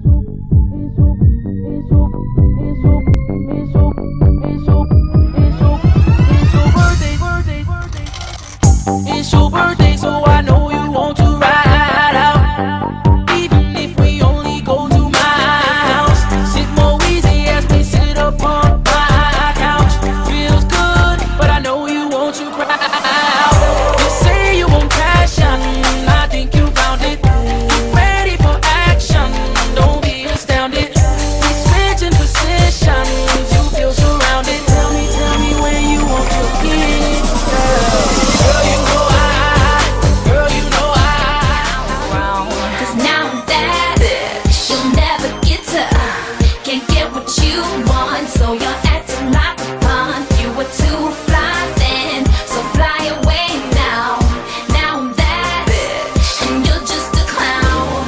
It's your birthday, so I know you want to ride out. Even if we only go to my house, sit more easy as we sit up on my couch. Feels good, but I know you want to cry out. You say you want passion, I think you found it. Get ready for action, don't be astounded. We switching positions, you feel surrounded. Tell me when you want to get girl, you know girl, you know Cause now that you'll never get to, can't get what you want, so you're acting like a punk. You were too fly then, so fly away now. Now I'm that, and you're just a clown.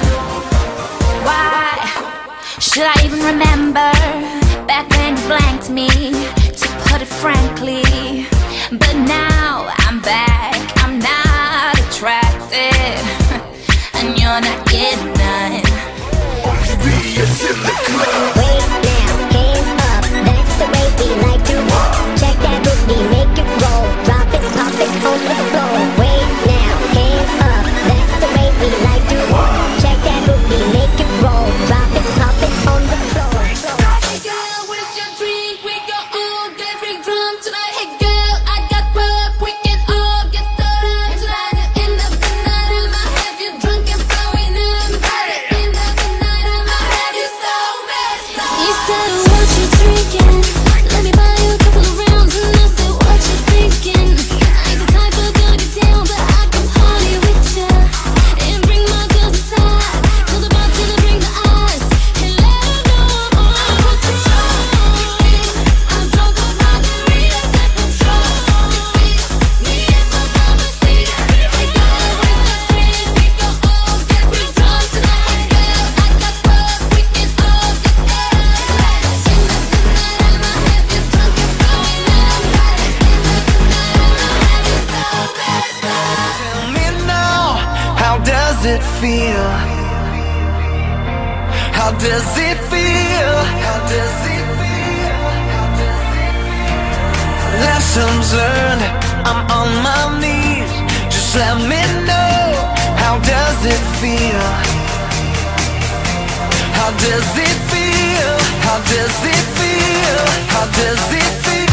Why should I even remember back when you blanked me, to put it frankly? But now I'm back, I'm not attracted, and you're not getting none. Improvee is in the club. Wait now, hands up, that's the way we like to roll. Check that booty, make it roll. Drop it, pop it on the floor. Wait now, hands up, that's the way we like to roll. Check that booty, make it roll. Drop it, pop it on the floor. Hey girl, where's your drink? We go all get drunk tonight. Hey girl, I got work, we can all get done tonight. At the end of the night, I'ma have you drunk and throwing up. At the end of the night, I'ma have you so messed up. You said what you drinking, let me buy you a couple of rounds. And I said what you thinking, I ain't the type of girl to get down, but I can party with ya and bring my girls aside. Tell the bartender bring the ice and let her know I'm on control. I'm drunk on margaritas and control. Me and my mama see. Hey girl, where's your drink? We go all get real drunk tonight. Girl, I got work, we can all get done. At the end of the night, I'ma have you drunk and throwing up. At the end of the night, I'ma have you so messed up. Tell me now, how does it feel? How does it feel? How does it feel? How does it feel? Lessons learned, I'm on my knees. Just let me know, how does it feel? How does it feel? How does it feel? How does it feel?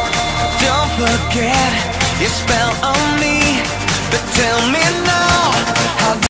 Don't forget your spell on me, but tell me now,